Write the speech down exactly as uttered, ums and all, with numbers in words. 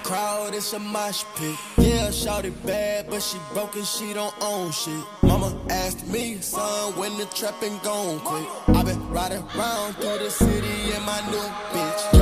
crowd, it's a mosh pit. Yeah, shawty bad, but she broke and she don't own shit. Mama asked me, son, when the trapping gon' quit. I been riding around through the city in my new bitch.